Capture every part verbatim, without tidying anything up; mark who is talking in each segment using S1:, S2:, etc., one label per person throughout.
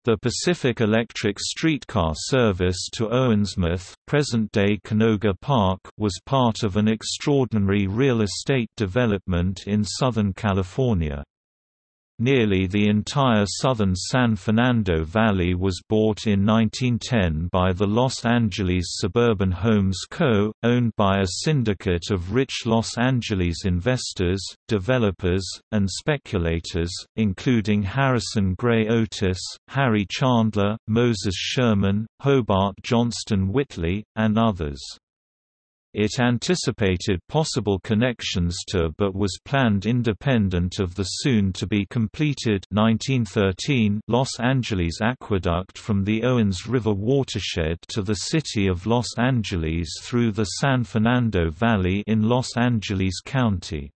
S1: The Pacific Electric streetcar service to Owensmouth, present-day Canoga Park, was part of an extraordinary real estate development in Southern California. Nearly the entire southern San Fernando Valley was bought in nineteen ten by the Los Angeles Suburban Homes Co., owned by a syndicate of rich Los Angeles investors, developers, and speculators, including Harrison Gray Otis, Harry Chandler, Moses Sherman, Hobart Johnston Whitley, and others. It anticipated possible connections to but was planned independent of the soon-to-be-completed nineteen thirteen Los Angeles Aqueduct from the Owens River watershed to the city of Los Angeles through the San Fernando Valley in Los Angeles County.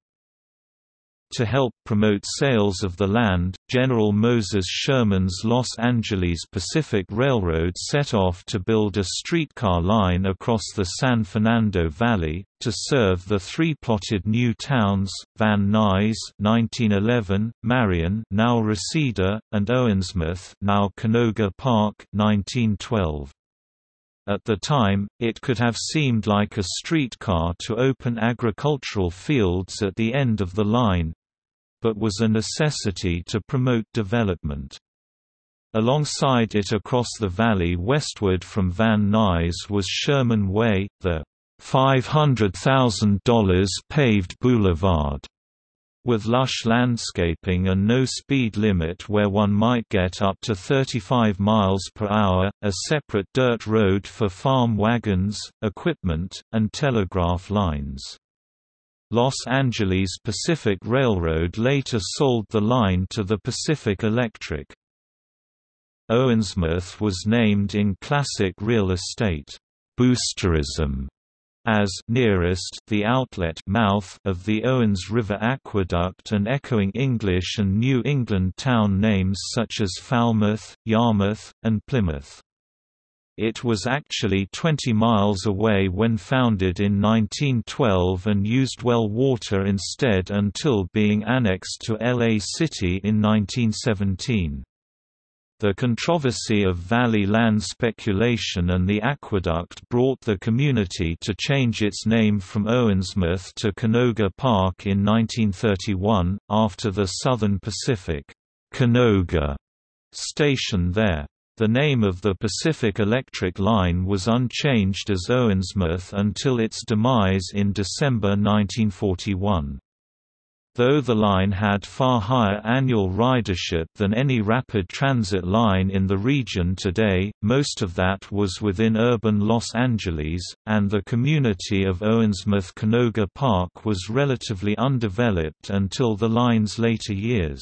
S1: To help promote sales of the land, General Moses Sherman's Los Angeles Pacific Railroad set off to build a streetcar line across the San Fernando Valley, to serve the three plotted new towns, Van Nuys nineteen eleven, Marion now Reseda, and Owensmouth now Canoga Park nineteen twelve. At the time, it could have seemed like a streetcar to open agricultural fields at the end of the line, but was a necessity to promote development. Alongside it across the valley westward from Van Nuys was Sherman Way, the five hundred thousand dollar paved boulevard, with lush landscaping and no speed limit where one might get up to thirty-five miles per hour, a separate dirt road for farm wagons, equipment, and telegraph lines. Los Angeles Pacific Railroad later sold the line to the Pacific Electric. Owensmouth was named in classic real estate boosterism as nearest the outlet mouth of the Owens River Aqueduct and echoing English and New England town names such as Falmouth, Yarmouth, and Plymouth. It was actually twenty miles away when founded in nineteen twelve and used well water instead until being annexed to L A City in nineteen seventeen. The controversy of valley land speculation and the aqueduct brought the community to change its name from Owensmouth to Canoga Park in nineteen thirty-one, after the Southern Pacific Canoga station there. The name of the Pacific Electric Line was unchanged as Owensmouth until its demise in December nineteen forty-one. Though the line had far higher annual ridership than any rapid transit line in the region today, most of that was within urban Los Angeles, and the community of Owensmouth-Canoga Park was relatively undeveloped until the line's later years.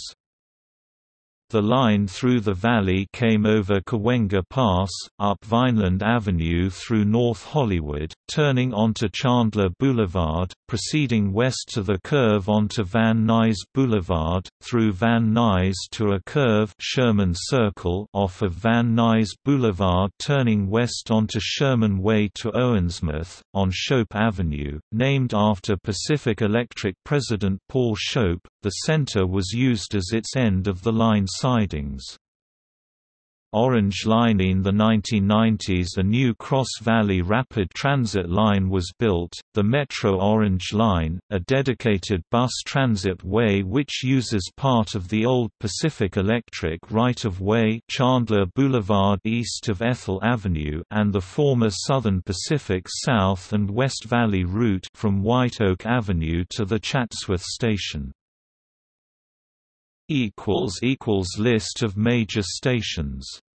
S1: The line through the valley came over Cahuenga Pass, up Vineland Avenue through North Hollywood, turning onto Chandler Boulevard, proceeding west to the curve onto Van Nuys Boulevard, through Van Nuys to a curve Sherman Circle off of Van Nuys Boulevard, turning west onto Sherman Way to Owensmouth, on Shope Avenue, named after Pacific Electric President Paul Shope. The center was used as its end of the line sidings. Orange Line. In the nineteen nineties a new Cross Valley Rapid Transit line was built, the Metro Orange Line, a dedicated bus transit way which uses part of the old Pacific Electric right-of-way Chandler Boulevard east of Ethel Avenue and the former Southern Pacific South and West Valley route from White Oak Avenue to the Chatsworth Station. List of major stations.